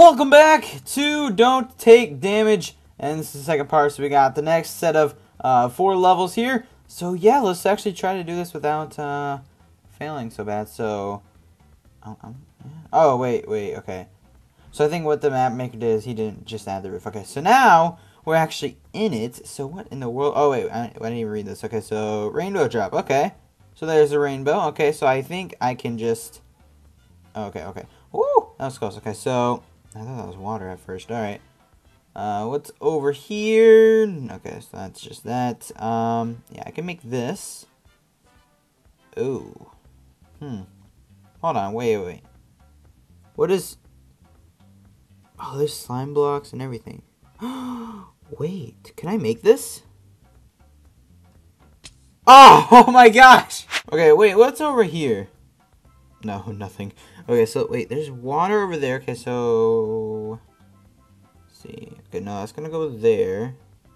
Welcome back to Don't Take Damage, and this is the second part, so we got the next set of 4 levels here. So yeah, let's actually try to do this without failing so bad. So, oh wait, okay. So I think what the map maker did is he didn't just add the roof. Okay, so now we're actually in it. So what in the world? Oh wait, I didn't even read this. Okay, so rainbow drop. Okay, so there's a rainbow. Okay, so I think I can just. Okay. Woo, that was close. Okay, so. I thought that was water at first. Alright. What's over here? Okay, so that's just that. Yeah, I can make this. Ooh. Hold on, wait. What is... Oh, there's slime blocks and everything. Wait, can I make this? Oh my gosh! Okay, wait, what's over here? No, nothing. Okay, so wait, there's water over there. Okay, so let's see. Okay, no, that's gonna go there.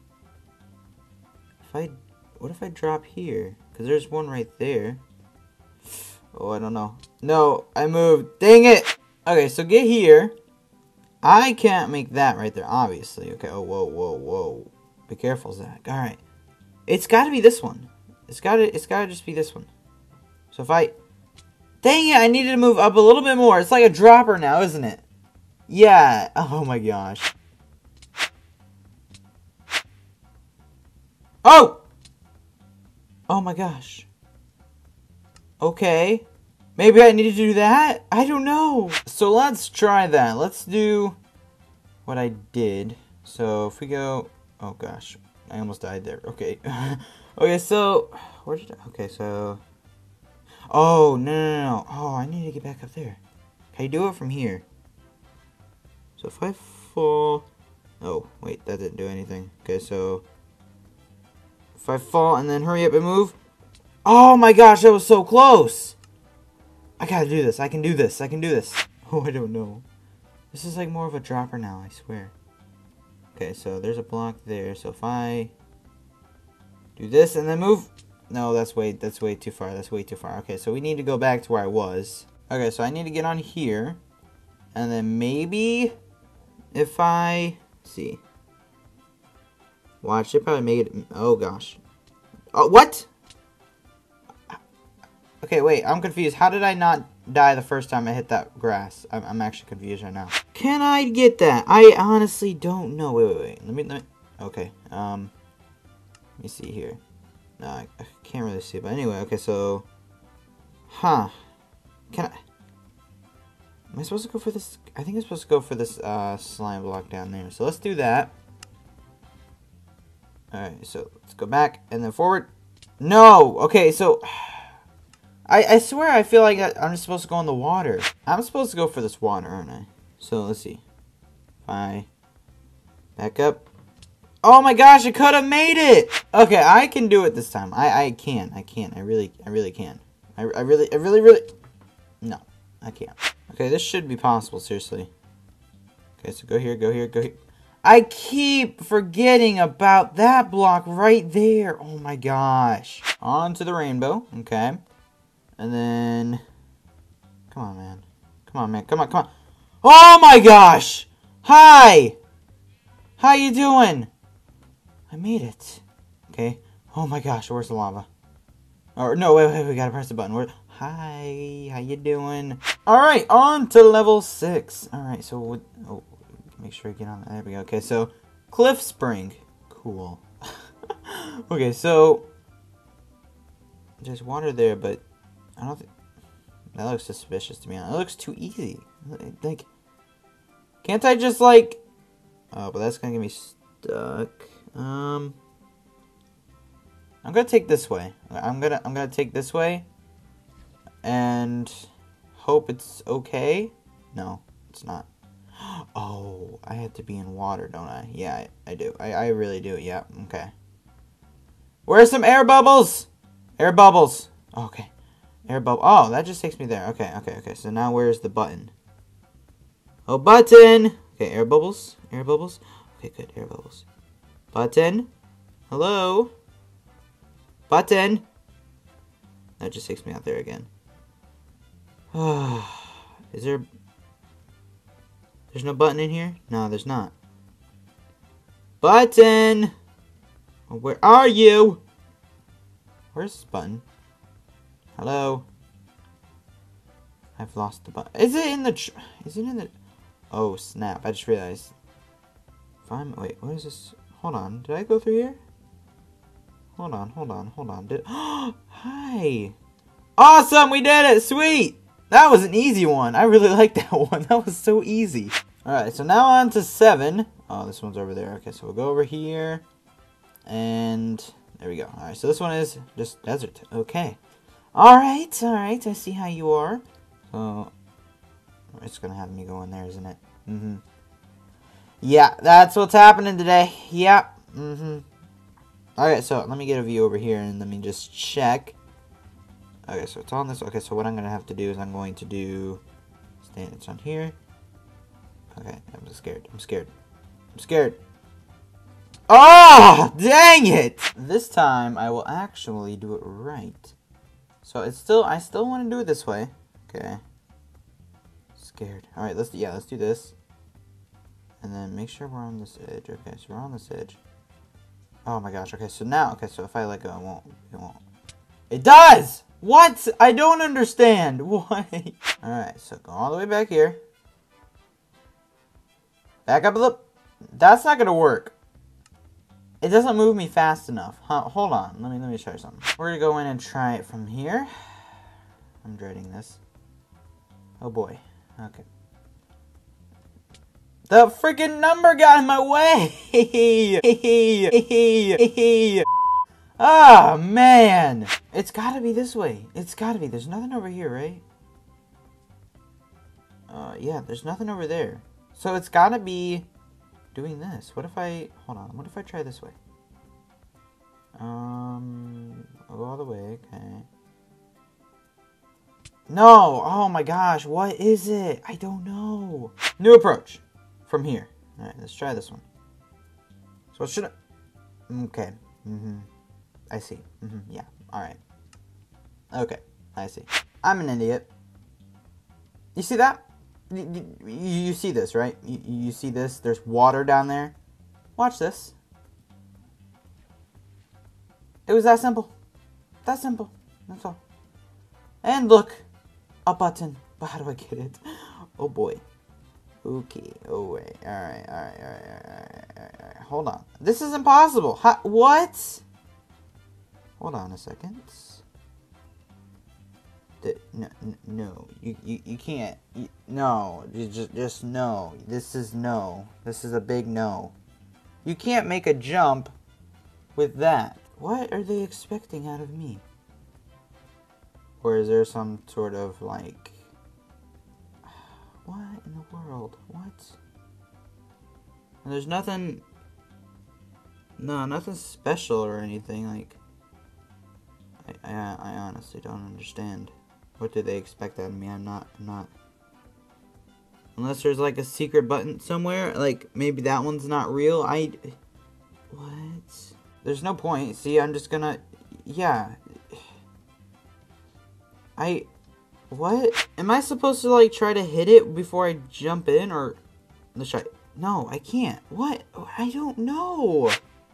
What if I drop here? Because there's one right there. Oh, I don't know. No, I moved. Dang it! Okay, so get here. I can't make that right there, obviously. Okay. Oh, whoa. Be careful, Zach. All right. It's got to be this one. It's gotta just be this one. So if I. Dang it, I needed to move up a little bit more. It's like a dropper now, isn't it? Yeah. Oh my gosh. Oh! Oh my gosh. Okay. Maybe I need to do that? I don't know. So let's try that. Let's do what I did. So if we go... Oh gosh. I almost died there. Okay. Okay, so... Where did I... Okay, so... Oh, no. Oh, I need to get back up there. Can I do it from here? So if I fall... Oh, wait, that didn't do anything. Okay, so... If I fall and then hurry up and move... Oh my gosh, that was so close! I gotta do this. I can do this. Oh, I don't know. This is like more of a dropper now, I swear. Okay, so there's a block there. So if I... do this and then move... No, that's way too far. Okay, so we need to go back to where I was. Okay, so I need to get on here. And then maybe if I see. Watch, it probably make it. Oh gosh. Oh, what? Okay, wait, I'm confused. How did I not die the first time I hit that grass? I'm actually confused right now. Can I get that? I honestly don't know. Wait. Let me okay. Let me see here. No, I can't really see, but anyway, okay, so... Huh. Can I... Am I supposed to go for this? I think I'm supposed to go for this slime block down there. So let's do that. Alright, so let's go back and then forward. No! Okay, so... I swear I feel like I'm just supposed to go in the water. I'm supposed to go for this water, aren't I? So let's see. If I... Back up. Oh my gosh, I could have made it! Okay, I can do it this time. I can. I really can. I really... No, I can't. Okay, this should be possible, seriously. Okay, so go here. I keep forgetting about that block right there. Oh my gosh. On to the rainbow, okay. And then... Come on, man. Come on. Oh my gosh! Hi! How you doing? I made it. Okay. Oh my gosh, where's the lava? Or no, wait, we gotta press the button. Hi, how you doing? Alright, on to level 6. Alright, so make sure you get on. There we go. Okay, so Cliff Spring. Cool. Okay, so there's water there, but I don't think that looks suspicious to me. It looks too easy. Like, can't I just like... Oh, but that's gonna get me stuck. I'm gonna take this way. I'm gonna take this way and hope it's okay. No, it's not. Oh, I have to be in water, don't I? Yeah, I do. I really do. Yeah, okay. Where's some air bubbles? Air bubbles. Oh, okay. Air bubble. Oh, that just takes me there. Okay. So now where's the button? Oh, button. Okay, air bubbles. Okay, good. Air bubbles. Button. Hello? Button. That just takes me out there again. There's There's no button in here? No, there's not. Button! Where are you? Where's this button? Hello? I've lost the button. Is it in the... Is it in the... Oh, snap. I just realized. Wait, what is this? Hold on. Did I go through here? Hold on. Hi! Awesome! We did it! Sweet! That was an easy one. I really like that one. That was so easy. Alright, so now on to 7. Oh, this one's over there. Okay, so we'll go over here. And there we go. Alright, so this one is just desert. Okay. Alright. I see how you are. So, it's gonna have me go in there, isn't it? Yeah, that's what's happening today. Yep. Alright, so let me get a view over here and let me just check. Okay, so it's on this. Okay, so what I'm gonna have to do is I'm going to do... It's on here. Okay, I'm scared. Oh, dang it! This time I will actually do it right. So it's still, I still want to do it this way. Okay. Scared. All right, let's do this. And then make sure we're on this edge. Okay, so we're on this edge. Oh my gosh. Okay, so now, so if I let go, it won't. It does! What? I don't understand. Why? All right, so go all the way back here. Back up a little. That's not gonna work. It doesn't move me fast enough. Huh, hold on. Let me try something. We're gonna go in and try it from here. I'm dreading this. Oh boy. Okay. The freaking number got in my way. Oh man. It's gotta be this way. It's gotta be. There's nothing over here, right? Yeah, there's nothing over there. So it's gotta be doing this. What if I... Hold on. What if I try this way? I'll go all the way. Okay. No! Oh my gosh. What is it? I don't know. New approach. From here. Alright, let's try this one. So what should I... Okay. I see. Yeah. Alright. Okay. I see. I'm an idiot. You see that? You see this, right? You see this? There's water down there. Watch this. It was that simple. That simple. That's all. And look. A button. But how do I get it? Oh boy. Okay. Oh wait. Alright. Hold on. This is impossible. What? Hold on a second. No, you can't. No, just no. This is no. This is a big no. You can't make a jump with that. What are they expecting out of me? Or is there some sort of like... What in the world? What? And there's nothing... No, nothing special or anything. Like... I honestly don't understand. What do they expect out of me? I'm not... Unless there's like a secret button somewhere. Like, maybe that one's not real. What? There's no point. See, I'm just gonna... Yeah. What? Am I supposed to like try to hit it before I jump in? Or... Let's try... No, I can't. What? I don't know.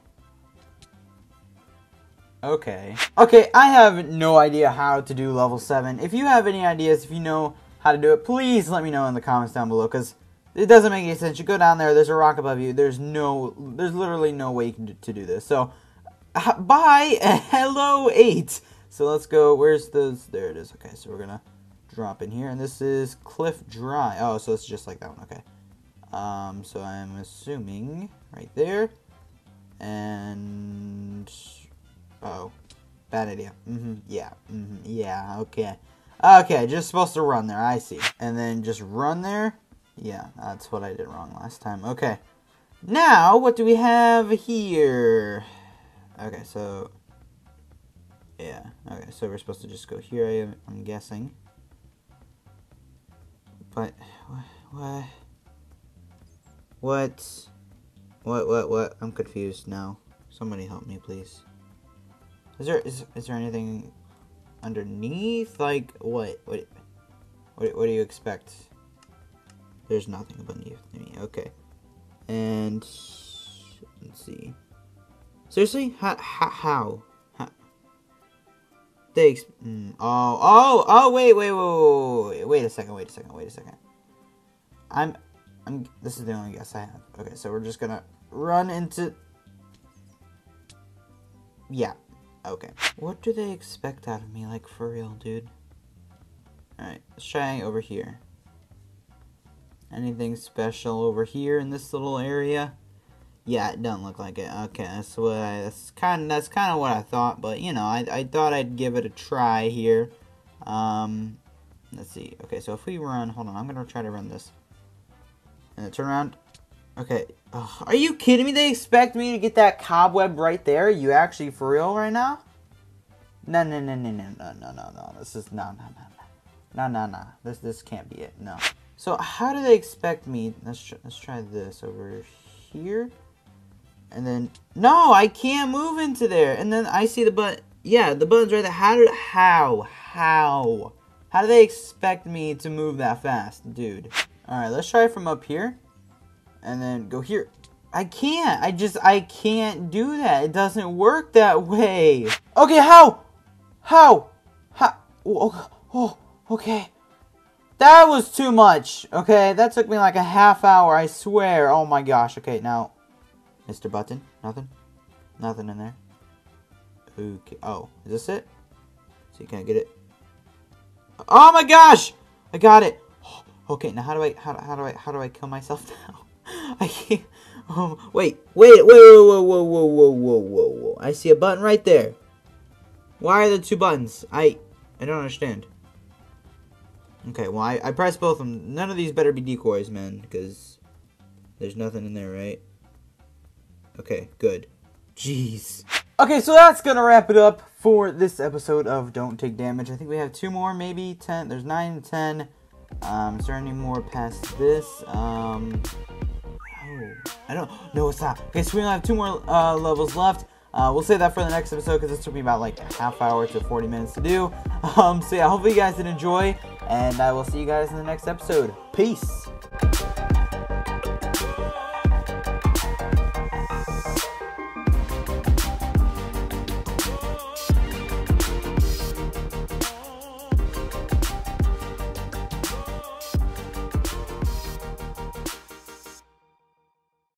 Okay, I have no idea how to do level 7. If you have any ideas, if you know how to do it, please let me know in the comments down below, because it doesn't make any sense. You go down there, there's a rock above you, there's literally no way to do this. So, bye, hello 8. So let's go, where's those, there it is. Okay, so we're gonna drop in here, and this is Cliff Dry. Oh, so it's just like that one, okay. So I'm assuming right there, and... Oh, bad idea. Yeah, okay. Okay, just supposed to run there, I see. And then just run there? Yeah, that's what I did wrong last time. Okay. Now, what do we have here? Okay, so... Yeah, okay, so we're supposed to just go here, I'm guessing. But, what? I'm confused now. Somebody help me, please. Is there anything underneath? Like, what do you expect? There's nothing beneath me. Okay. And let's see. Seriously? How? Thanks. Wait a second. This is the only guess I have. Okay, so we're just gonna run into. Yeah. Okay. What do they expect out of me? Like, for real, dude? Alright, let's try over here. Anything special over here in this little area? Yeah, it doesn't look like it. Okay, that's kind of what I thought, but you know, I thought I'd give it a try here. Let's see. Okay, so if we run, hold on, I'm gonna try to run this. And then turn around. Okay. Ugh, are you kidding me? They expect me to get that cobweb right there? Are you actually for real right now? No. This is no. This can't be it. No. So how do they expect me? Let's try this over here. And then no, I can't move into there. And then I see the button. Yeah, the button's right there. How do they expect me to move that fast, dude? All right, let's try from up here. And then go here. I can't. I can't do that. It doesn't work that way. Okay, how? Oh, okay. That was too much. Okay, that took me like a half hour, I swear. Oh my gosh. Okay, now, Mr. Button. Nothing in there. Okay. Oh, is this it? See, can I get it? Oh my gosh! I got it. Okay, now how do I kill myself now? I can't. Wait. Whoa. I see a button right there. Why are there two buttons? I don't understand. Okay, well, I pressed both of them. None of these better be decoys, man, because there's nothing in there, right? Okay, good. Jeez. Okay, so that's gonna wrap it up for this episode of Don't Take Damage. I think we have 2 more, maybe 10. There's 9 and 10. Is there any more past this? Oh, I don't. No, it's not. Okay, so we only have 2 more levels left. We'll save that for the next episode because this took me about like a half hour to 40 minutes to do. So yeah, hopefully you guys did enjoy, and I will see you guys in the next episode. Peace.